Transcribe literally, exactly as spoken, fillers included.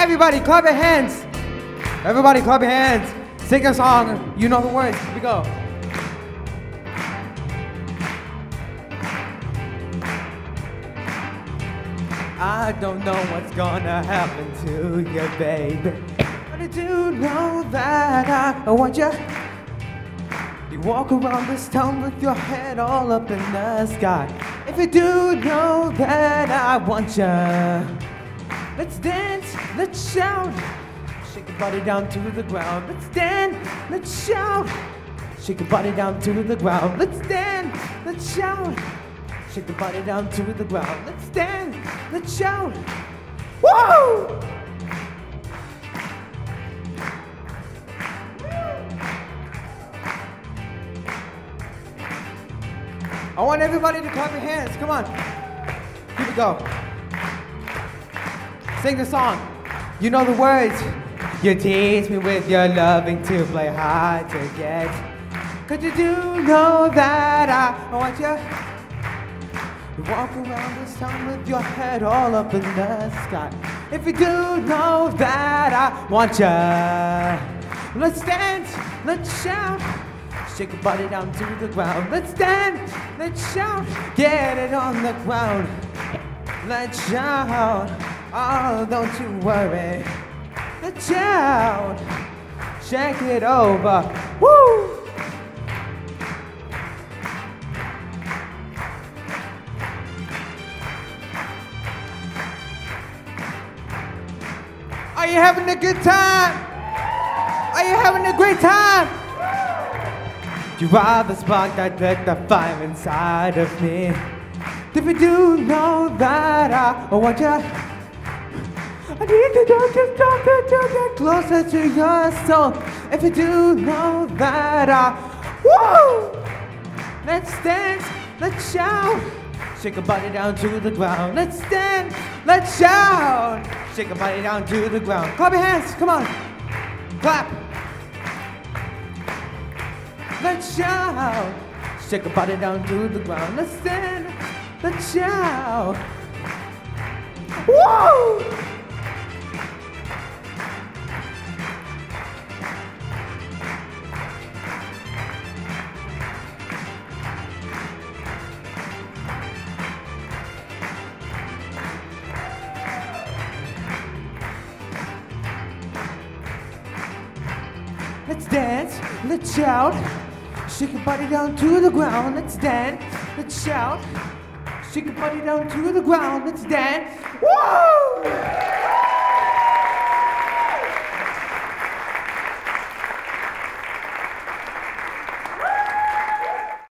Everybody clap your hands. Everybody clap your hands. Sing a song. You know the words. Here we go. I don't know what's gonna happen to you, baby, but I do know that I want you. You walk around this town with your head all up in the sky. If you do know that I want you, let's dance, let's shout. Shake your body down to the ground. Let's dance, let's shout. Shake your body down to the ground. Let's dance, let's shout. Shake your body down to the ground. Let's dance, let's shout. Woo! I want everybody to clap your hands. Come on. Here we go. Sing the song. You know the words. You tease me with your loving to play hard to get. Cause you do know that I want you. You walk around this town with your head all up in the sky. If you do know that I want you, let's dance, let's shout. Shake your body down to the ground. Let's dance, let's shout. Get it on the ground. Let's shout. Oh, don't you worry. Let's shout. Shake it over. Woo! Are you having a good time? Are you having a great time? You are the spark that lit the fire inside of me. If you do know that I want you, I need to do just something to get closer to your soul. If you do know that I, woo! Let's dance, let's shout. Shake your body down to the ground. Let's dance, let's shout. Shake your body down to the ground. Clap your hands, come on. Clap. Let's shout. Shake your body down to the ground. Let's stand. Let's shout. Woo! Let's dance. Let's shout. Shake your body down to the ground, let's dance, let's shout. Shake your body down to the ground, let's dance. Woo!